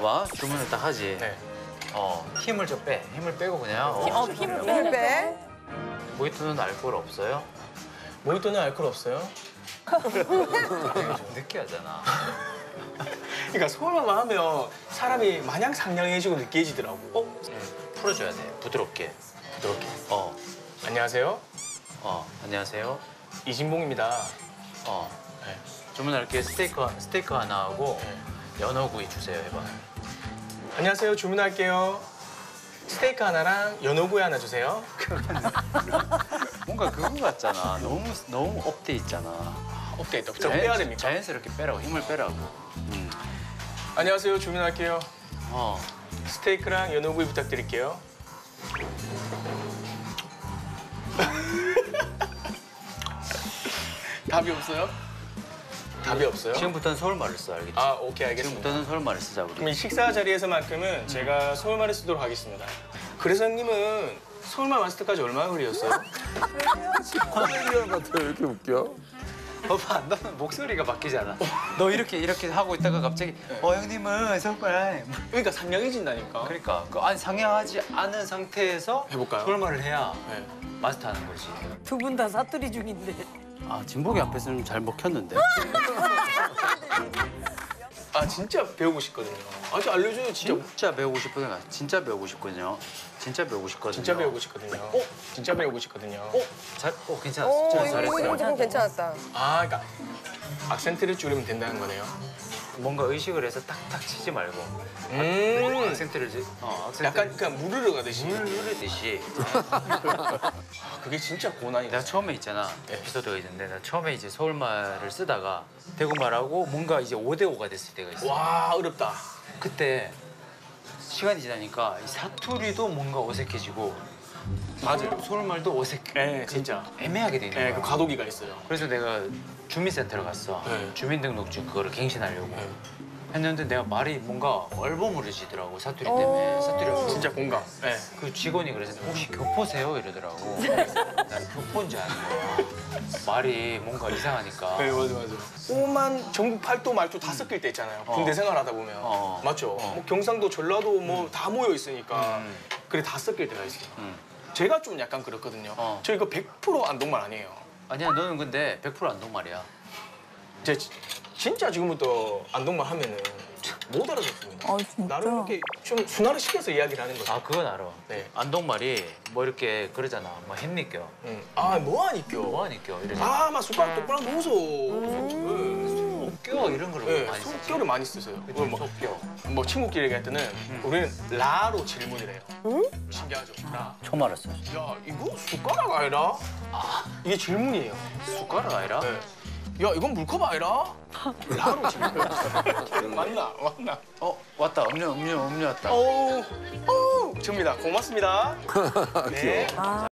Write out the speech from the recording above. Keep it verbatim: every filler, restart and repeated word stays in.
봐봐. 주문을 딱 하지. 네. 어, 힘을 좀 빼. 힘을 빼고 그냥. 어, 어, 힘을 빼. 빼. 모히또는 알코올 없어요? 모히또는 알코올 없어요? 좀 느끼하잖아. 그러니까 소울만 하면 사람이 마냥 상냥해지고 느끼해지더라고. 어? 응, 풀어줘야 돼. 부드럽게. 부드럽게. 어, 안녕하세요. 어, 안녕하세요. 이진봉입니다. 어, 네. 주문할게. 스테이크, 스테이크 하나 하고 네. 연어구이 주세요. 해봐. 안녕하세요. 주문할게요. 스테이크 하나랑 연어구이 하나 주세요. 뭔가 그거 같잖아. 너무 너무 업돼 있잖아. 업데이트. 좀 빼야 됩니까? 자연스럽게 빼라고. 힘을 빼라고. 음. 안녕하세요. 주문할게요. 어. 스테이크랑 연어구이 부탁드릴게요. 답이 없어요? 답이 없어요? 지금부터는 서울말을 써, 알겠지? 아, 오케이, 알겠습니다. 지금부터는 서울말을 쓰자, 우리. 그럼 이 식사 자리에서만큼은 제가 서울말을 쓰도록 하겠습니다. 그래서 형님은 서울말 마스터까지 얼마나 걸리셨어요? 코미디언 같아 왜 이렇게 웃겨? 봐봐, 너는 목소리가 바뀌잖아. 너 이렇게 이렇게 하고 있다가 갑자기 어, 형님은 서울말. 그러니까 상냥해진다니까. 그러니까 그 아니 상냥하지 않은 상태에서 해볼까요? 서울말을 해야 네. 마스터하는 거지. 두 분 다 사투리 중인데. 아, 진복이 앞에서는 잘 먹혔는데. 아, 진짜 배우고 싶거든요. 아, 저 알려줘요, 진짜. 진짜 배우고 싶거든요. 진짜 배우고 싶거든요. 진짜 배우고 싶거든요. 진짜 배우고 싶거든요. 어? 진짜 배우고 싶거든요. 어? 잘, 어, 괜찮았어. 오, 진짜 이거, 잘했어. 이거 조금 괜찮았다. 아, 그러니까 악센트를 줄이면 된다는 거네요. 뭔가 의식을 해서 딱딱 치지 말고. 음. 악센트를, 지- 어, 악센트. 약간 그냥 무르르 가듯이. 물 흐르듯이. 아, 그게 진짜 고난이다. 내가 처음에 있잖아. 에피소드가 있는데 나 처음에 이제 서울말을 쓰다가 대구말하고 뭔가 이제 오 대 오가 됐을 때가 있어. 와, 어렵다. 그때 시간이 지나니까 이 사투리도 뭔가 어색해지고 맞아요. 서울말도 어색해. 네, 진짜. 애매하게 되는 네, 거야. 그 과도기가 있어요. 그래서 내가 주민센터를 갔어. 네. 주민등록증 그거를 갱신하려고 네. 했는데 내가 말이 뭔가 얼버무려지더라고 사투리 때문에. 사투리가 진짜 공감. 네. 그 직원이 그래서 혹시 교포세요? 이러더라고. 난 교포인 줄 아는 거야. 말이 뭔가 이상하니까. 네, 맞아, 맞아. 오만 전국 팔도 말도 다 섞일 때 있잖아요. 군대 어. 생활하다 보면. 어. 맞죠? 어. 뭐 경상도, 전라도 뭐 다 모여 있으니까. 음. 그래, 다 섞일 때가 있어요. 음. 제가 좀 약간 그렇거든요. 어. 저 이거 백 퍼센트 안동말 아니에요. 아니야, 너는 근데 백 퍼센트 안동말이야. 제 지- 진짜 지금부터 안동말 하면은 못 알아듣습니다. 아, 진짜? 나를 이렇게 좀 순화를 시켜서 이야기를 하는 거죠. 아, 그건 알아. 네. 안동말이 뭐 이렇게 그러잖아. 뭐 햄니껴. 응. 아, 뭐하니껴. 뭐하니껴 이러잖아. 아, 막 숟가락 똑바로 놓으소. 네. 껴 이런 걸 네, 많이 쓰지. 속교를 많이 쓰세요. 그걸 뭐, 속껴. 뭐 친구끼리 얘기할 때는 우리는 라로 질문을 해요. 신기하죠? 라. 처음 알았어. 야, 이거 숟가락 아니라? 아, 이게 질문이에요. 숟가락 아니라? 네. 야, 이건 물컵 아니라? 라로 질문. 맞나? 맞나? 어, 왔다. 음료, 음료, 음료 왔다. 어우, 어우, 접니다. 고맙습니다. 네. 아.